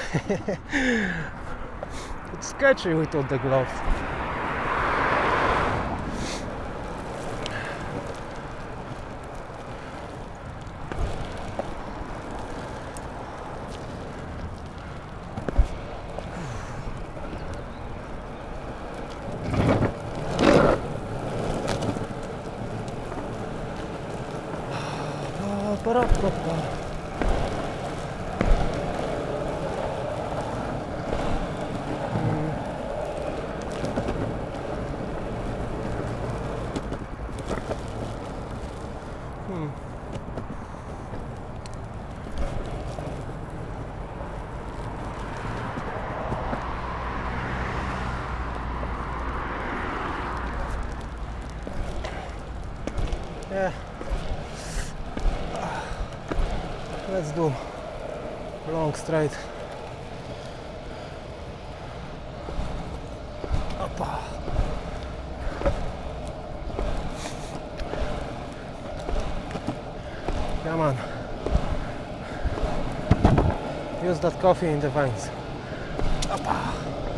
It's sketchy without the gloves. Yeah, let's do long straight. Opa. Come on. Use that coffee in the veins. Opa.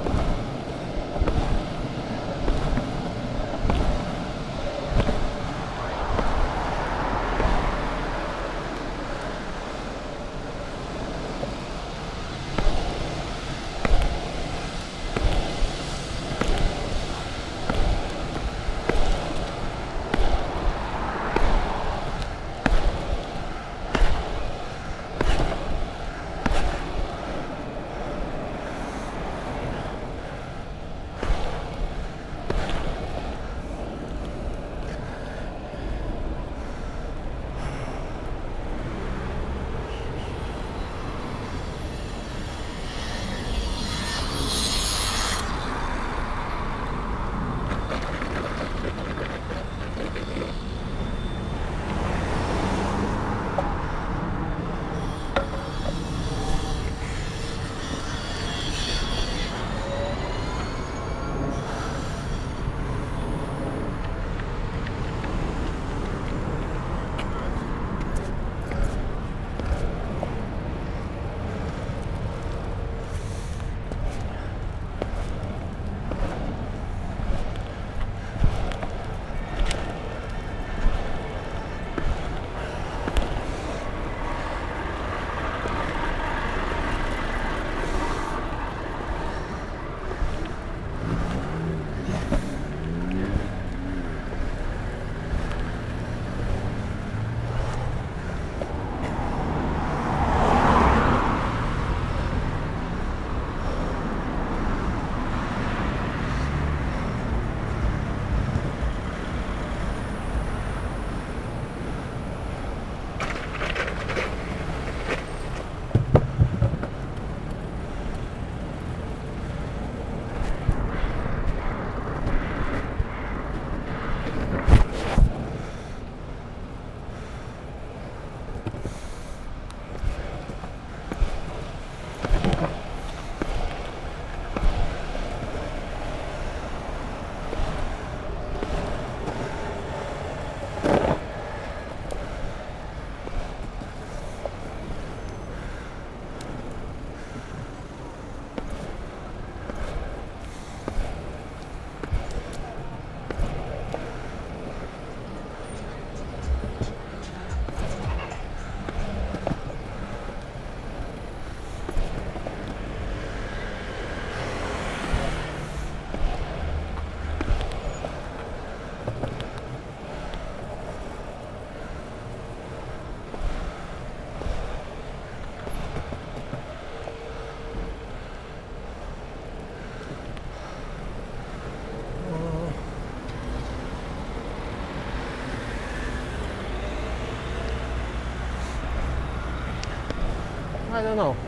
I don't know.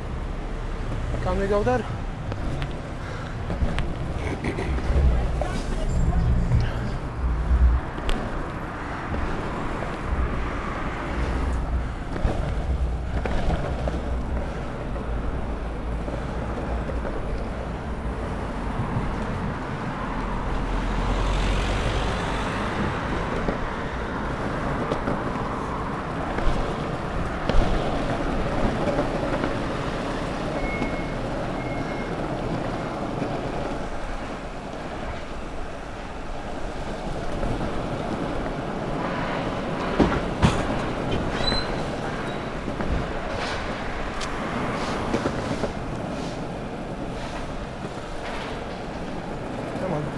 Can we go there? Come on.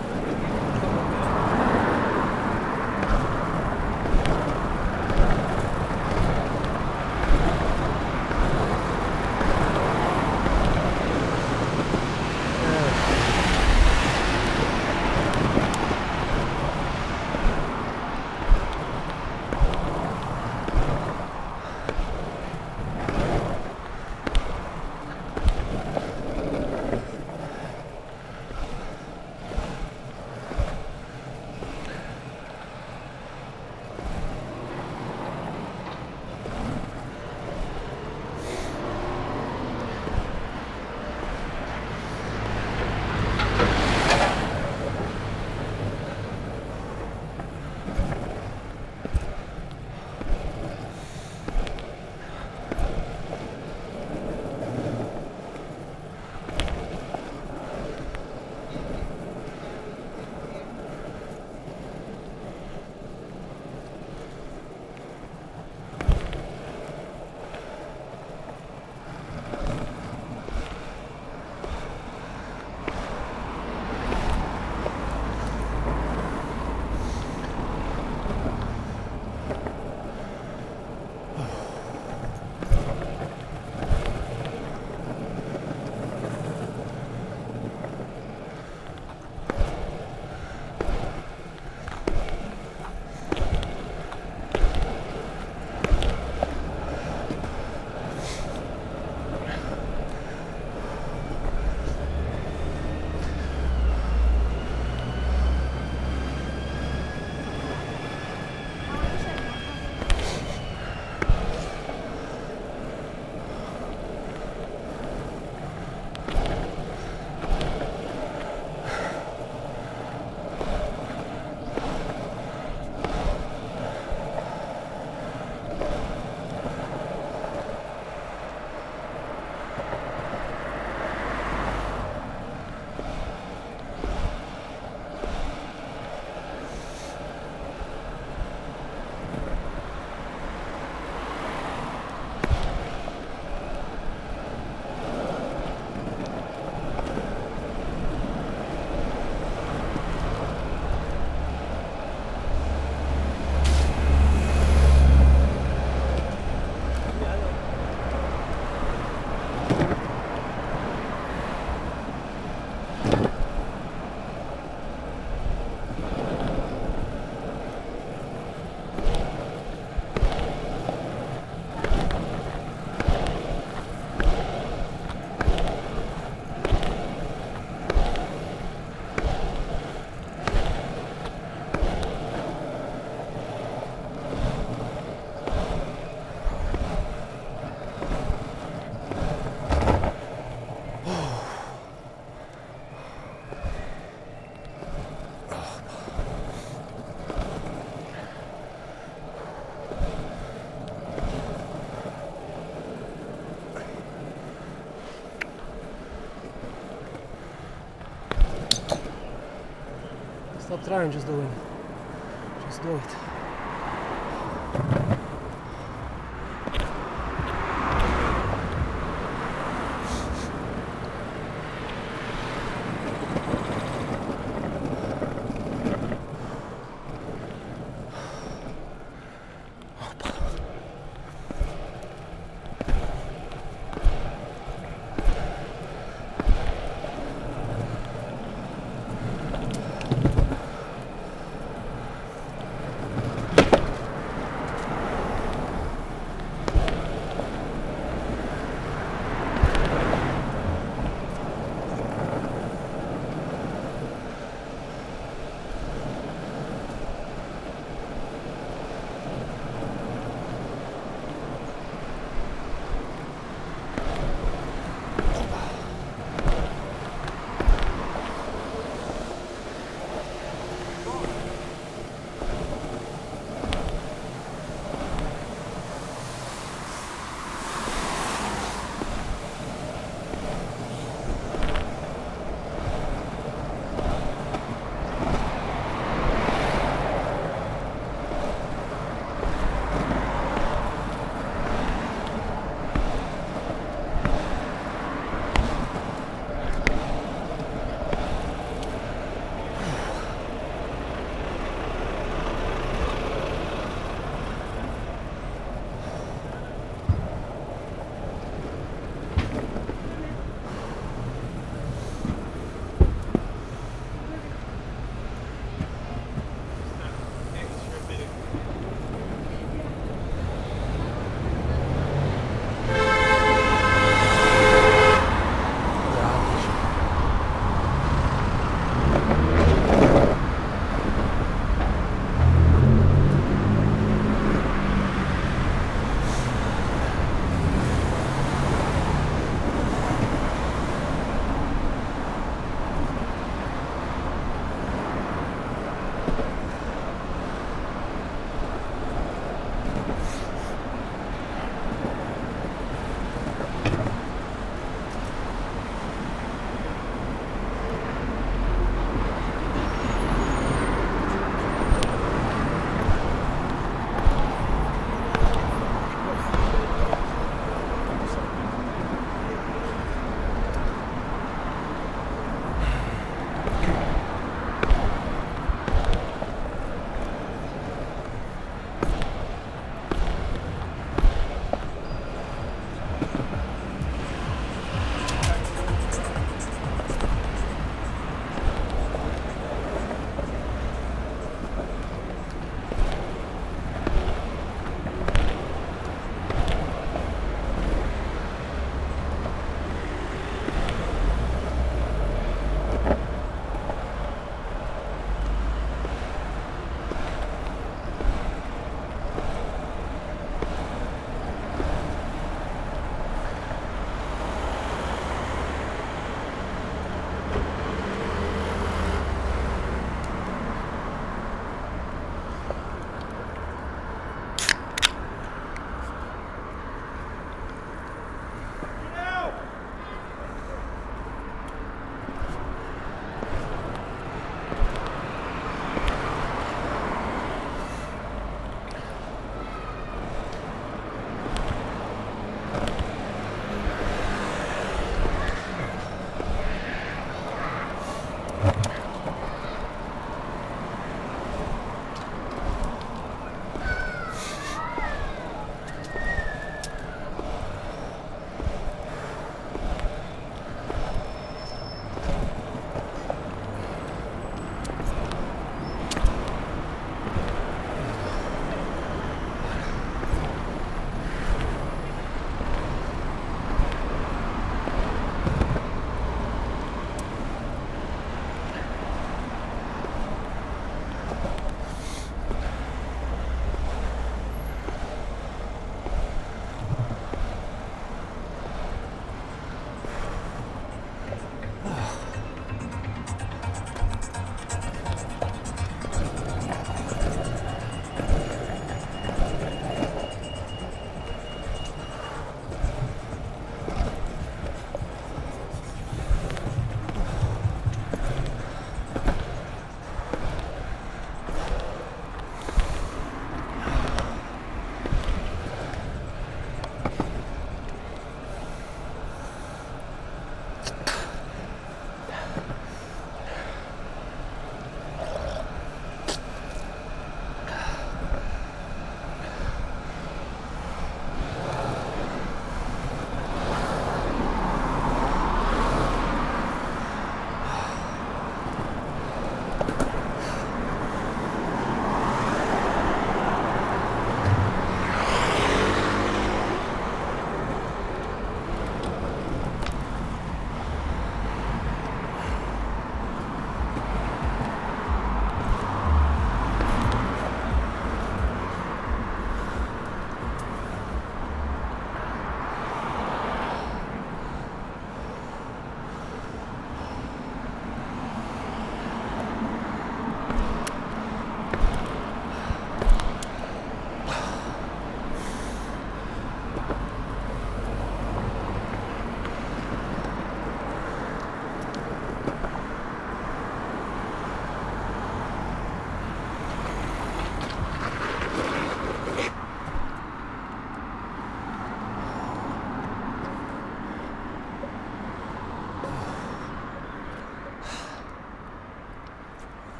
Stop trying, just do it. Just do it.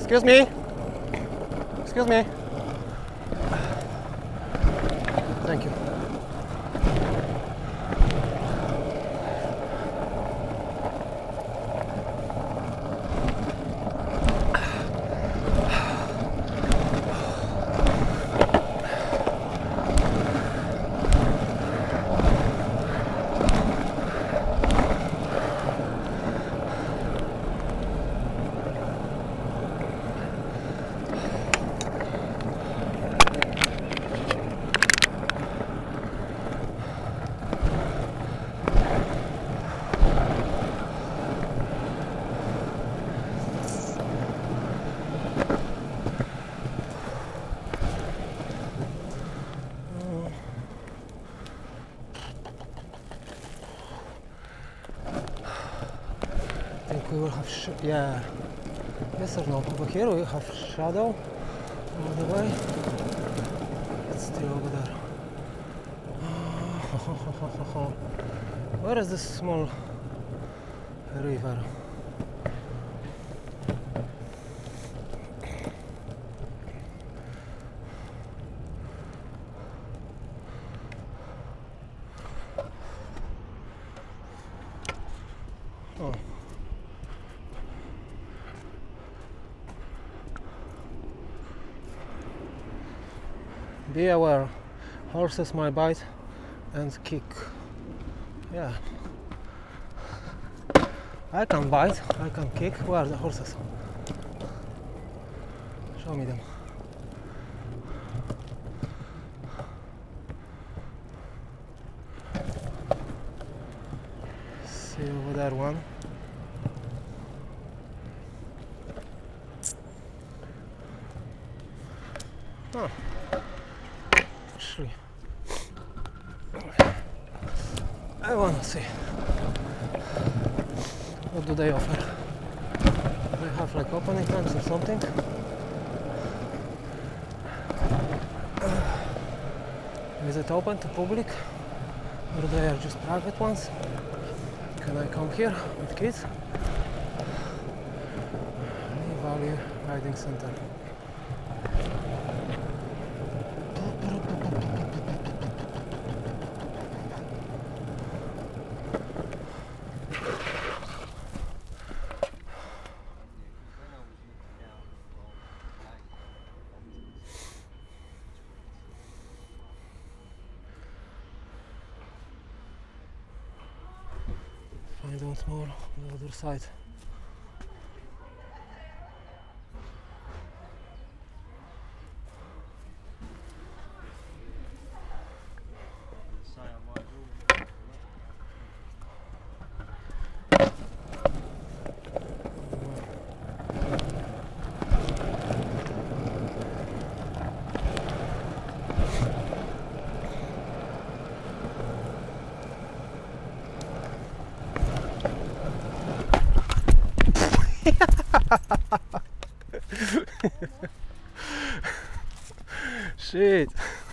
Excuse me. Excuse me. Thank you. We will have yeah, yes or no? Over here we have shadow all the way. It's still over there. Where is this small river? Oh. Be aware, horses might bite and kick. Yeah. I can bite, I can kick. Where are the horses? Show me them. See over there one. Huh. Actually, I want to see what do they offer. They have like opening times or something. Is it open to public or they are just private ones? Can I come here with kids? Lee Valley Riding Center. Find once more on the other side. Shit.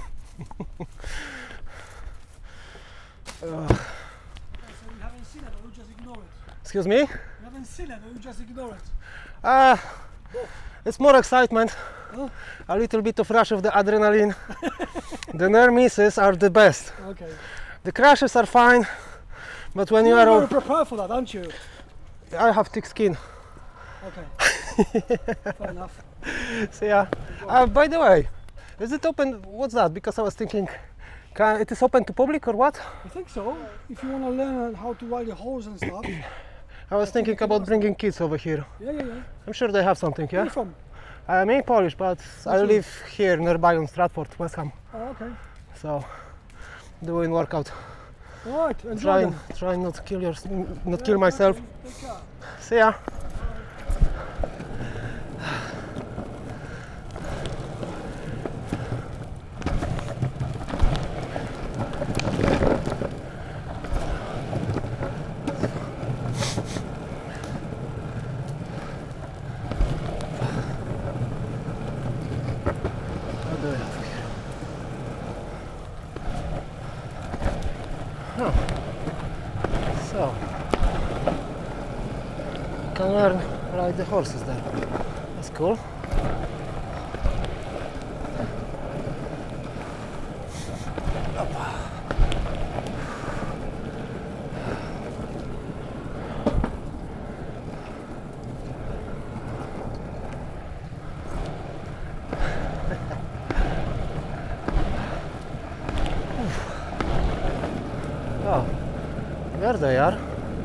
So you haven't seen it, or you just ignore it? Excuse me? You haven't seen it, or you just ignore it? It's more excitement. Oh. A little bit of rush of the adrenaline. The near misses are the best. Okay. The crashes are fine, but when you You're are very prepared for that, aren't you? I have thick skin. Okay. Fair enough. See ya. By the way, is it open? What's that? Because I was thinking, it is open to public or what? I think so. If you want to learn how to ride a horse and stuff. I was thinking about bringing kids over here. Yeah. I'm sure they have something, yeah? Where are you from? I'm Polish, but I live here nearby on Stratford, West Ham. Oh, okay. So, doing workout. All right, enjoy Trying not to kill myself. Take care. See ya. So, can learn ride the horses there. That's cool. Oh, there they are.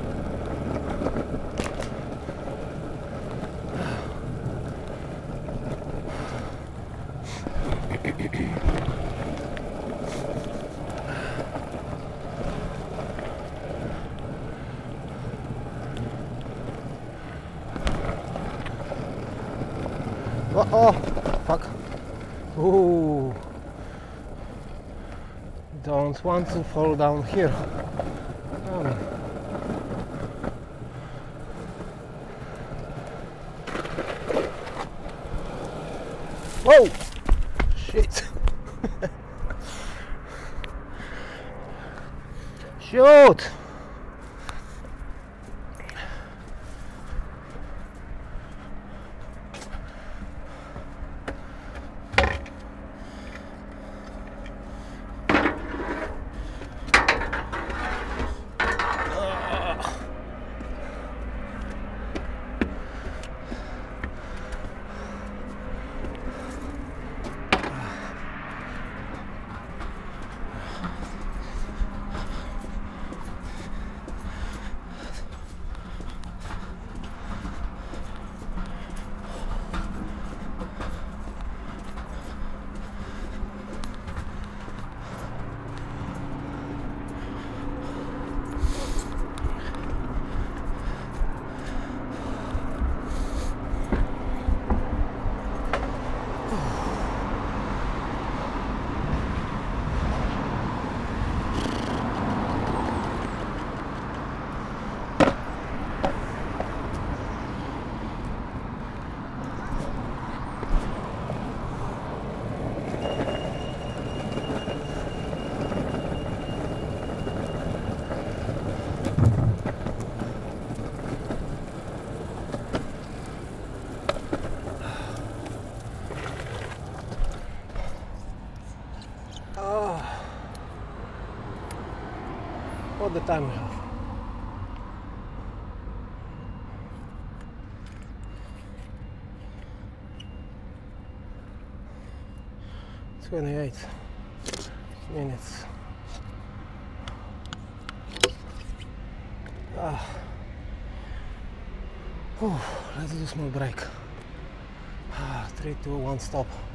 Oh, fuck. Ooh. Don't want to fall down here. Whoa! Shit! Shoot! What the time we have? "28 minutes." Let's do a small break. 3, 2, 1, stop.